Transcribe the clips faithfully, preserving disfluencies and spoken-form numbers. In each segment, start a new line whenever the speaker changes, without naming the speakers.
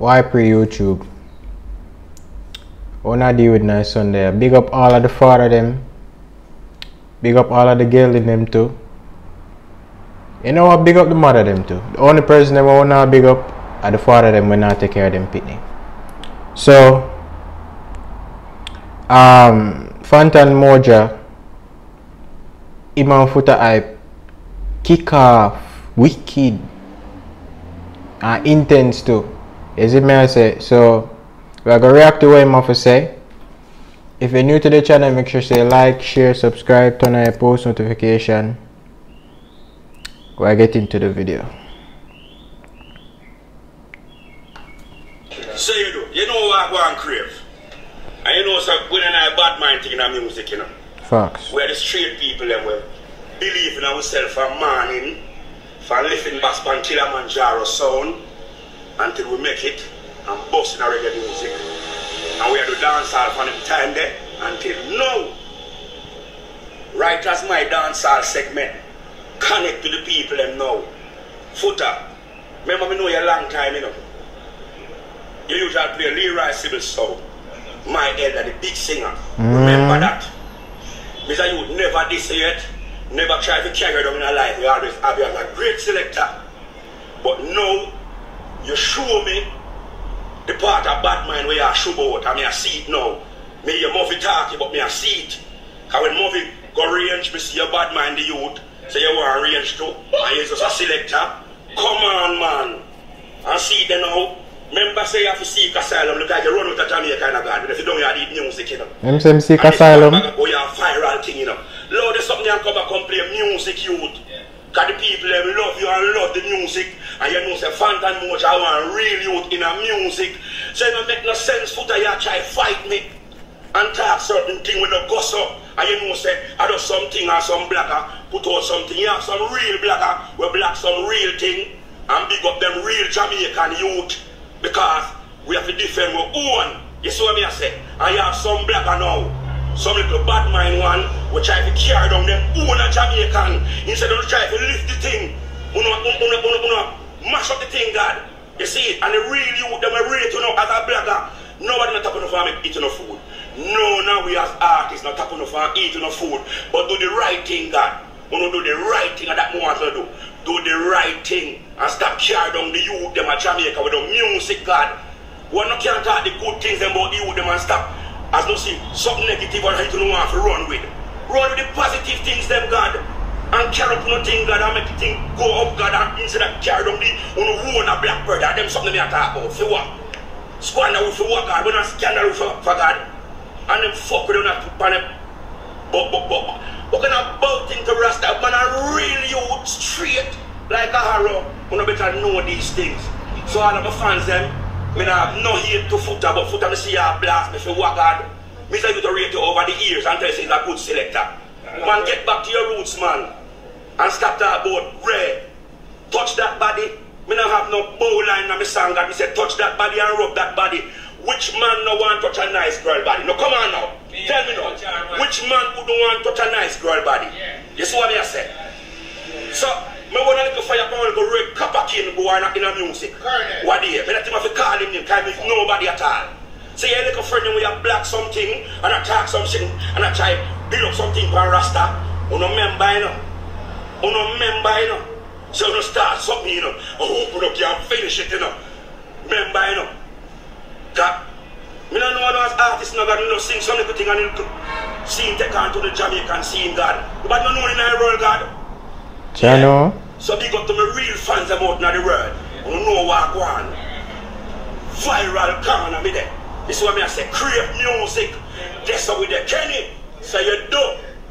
Why pre YouTube? What I deal with nice son there. Big up all of the father them. Big up all of the girl in them too. You know what? Big up the mother them too. The only person them I wanna big up are the father them when I take care of them pitney. So um Fantan Moja Imam Futa hype kick off wicked and intense too. Is it me I say? So we are gonna react to what Imam say. If you're new to the channel, make sure you say like, share, subscribe, turn on your post notification. We'll get into the video.
So you do, you know what I go and crave. And you know so when I bad mind thing in music, you know.
Facts.
We're the straight people that we believe in ourselves from morning, from lifting bass pan Kilimanjaro sound until we make it and bust in our reggae music. And we are the dancehall from the time there until now. Right as my dancehall segment connect to the people them now. Footer. Remember me know you a long time, you know. You usually play Leroy Sybil Soul. My elder, the big singer. Mm. Remember that. Mister You never diss yet. Never try to carry down in a life. You always have you as a great selector. But now you show me the part of bad mind where you are show about, and I see it now. Me you movie talking, but me I see it. Because when movie go range, me see your bad mind the youth. So you want range too, and you're just a selector. Come on, man. And see it now. Remember say you have to seek asylum, look like you run with a Jamaica kind of God, but if you don't you have to eat music, you know.
M C M seek asylum.
Oh, you have viral thing, you know. Lord, there's something that come back and play music, youth. Because the people them love you and love the music. And you know say Fantan Moja want real youth in a music. So it don't make no sense Footer you try fight me and talk certain thing with no gossip. And you know say I do something or some blacker put out something. You have some real blacker we black some real thing and big up them real Jamaican youth. Because we have to defend our own. You see what I say? And you have some blacker now. Some little bad mind one will try to carry down them own a Jamaican instead of try to lift the thing. Uno, uno, uno, uno, uno, mash up the thing, God. You see it? And the real youth, them are ready to know as a blagger. Nobody not tapping no farm eating no food. No, now we as artists not tapping no farm eating no food. But do the right thing, God. Uno do the right thing and that we want to do. Do the right thing and stop carry down the youth, them a Jamaica with the music, God. One not can't talk the good things about the youth, them and stop. As no see something negative or you don't want to run with. Run with the positive things them, God. And carry up nothing, God, and make the thing go up, God, and instead of carry down the own a blackbird, and them something me a talk about. For what? Squander with for what, God? We're not scandal for, for God. And them fuck with them not put them. But, but, but, but kind of bout thing to Rasta, man, a real youth straight like a harrow. You better know these things. So all of my fans, them, I have no hate to Footer, but Footer, I see you blast me for what, God. I say you to rate you over the years and tell you he's a good selector. Man, get back to your roots, man. And stop that about Ray. Touch that body. I don't have no bow line in my song, God. I say touch that body and rub that body. Which man no want touch a nice girl body? No, come on now. Tell me now. Which man who don't want touch a nice girl body? You see what I say? So, I want to look for your power to red copper king who are not in a music. What do you? I don't have to call him name because he's nobody at all. So you look for him when you black something and attack something and I try build up something for Rasta. You don't remember, you know. You don't remember, you know. So you don't start something, you know. Oh, open up, you and finish it, you know. Remember, you know. Because I don't know as artists, no God, you know, sing some little thing and you sing take on to the Jamaican scene, God. But you know in the world, God.
Yeah.
So big up to my real fans about in the world. You know what go on. Viral corner me there. This is what I say, create music. That's how we there. Kenny, so you do.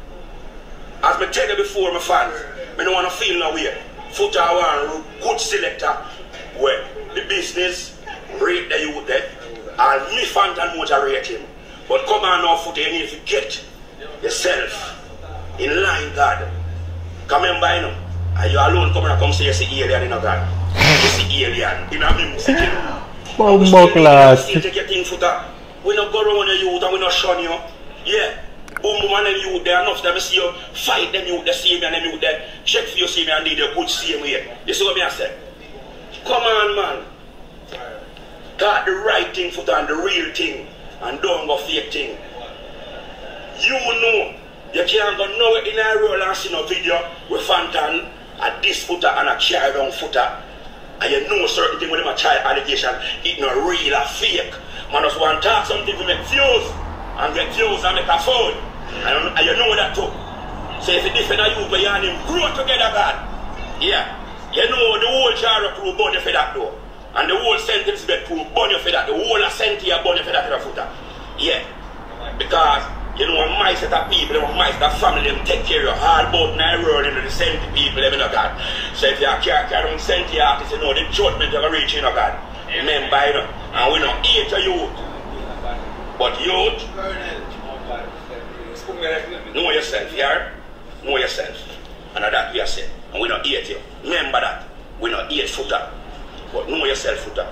As I tell you before, my fans, I don't want to feel no way. Footer one good selector where the business rate the youth there. And me Fantan Moja rate him. But come on now, Footer, you need to get yourself in line, God. Come in by now. And you alone come and come say you see alien in a God. You see alien in a music, you know.
Bumbo class.
Take your thing, Footer. We don't go around the youth and we don't shun you. Yeah. Boom boom and them youth there enough them see you fight them youth, they see me and them youth there. Check for you see me and need a good same way. You see what me I say? Come on, man. Talk the right thing, foot on the real thing, and don't go fake thing. You know, you can't go nowhere in a roll and see no video with Fantan, a this footer and a carry down footer. And you know certain thing with them a child allegation, it no real or fake. Man just want to talk something to make views, and get views and make a phone. And, and you know that too. So if you defend a youth where you and him grow together, God, yeah, you know the whole Jaro crew burn you for that though. And the whole sentence bed crew burn you for that. The whole assembly burn you for that footer. Yeah. Because you know a my set of people, a my set of family, them take care of all about nine world into the senti people, them in a God. So if you are carrying senti artists, you know the judgment you're reaching, you know, God. Remember, you know, and we don't hate a youth. But youth, know yourself, yeah? Know yourself. And that we are saying. And we don't hate you. Remember that. We don't hate footer. But know yourself, footer.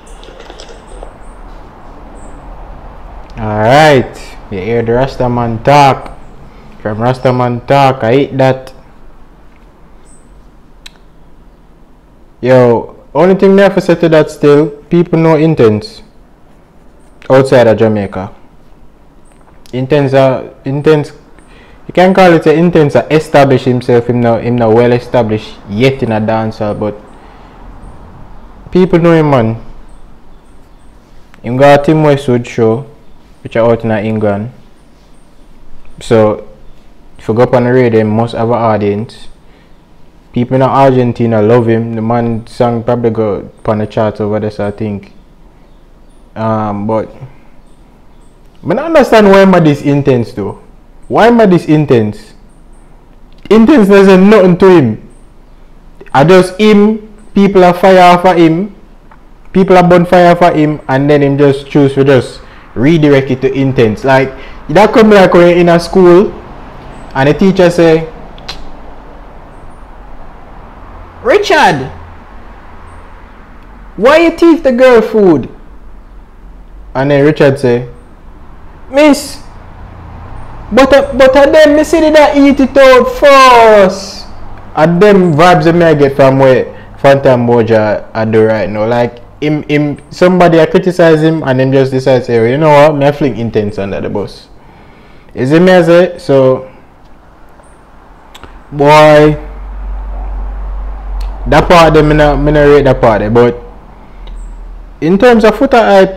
Alright. You hear the Rastaman talk. From Rastaman talk, I hate that. Yo, only thing me have to say to that still, people know Intence outside of Jamaica. Intence are Intence. You can call it a Intence a establish himself. Him now, him now well established yet in a dancer, but people know him, man. Him got a Tim Westwood show, which are out in England. So if you go up on the radio, he must have an audience. People in Argentina love him. The man song probably go on the charts over there, so I think. Um, but I don't understand why am I this intense though. Why am I this intense? Intense doesn't nothing to him. I just him, people are fire off of him, people are burn fire for him, and then him just choose to just redirect it to intense. Like that come like when you're in a school and the teacher say, Richard, why you teach the girl food? And then Richard say, Miss, but uh, but uh, them me say that eat it out first. And them vibes that I get from where Fantan Mojah I do right now. Like him him somebody I criticize him and then just decide say, well, you know what, me I fling Intence under the bus. Is it me I say? So boy, that part them me not me not rate that part, but in terms of footer hype,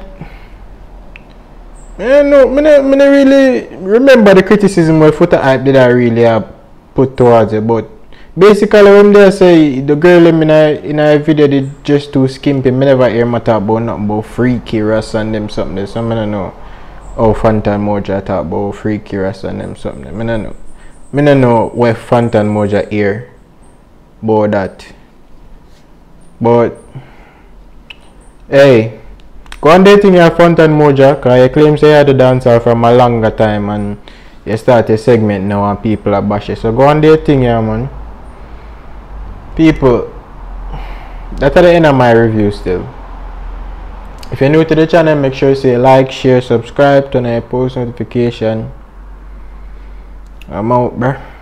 I no, me not, me not really remember the criticism where footer hype did I really have put towards it. But basically when they say the girl in a, in a video did just too skimpy, me never hear me talk about nothing about Freaky Ras and them something. So I don't know how Fantan Mojah talk about Freaky Ras and them something. I don't know. I don't know where Fantan Mojah hear about that. But hey, go on dating your Fantan Mojah, because you claim say you had a dancer from a longer time and you start a segment now and people are bashing. So go on dating here, man. People, that's at the end of my review still. If you're new to the channel, make sure you say like, share, subscribe, turn on your post notification. I'm out, bruh.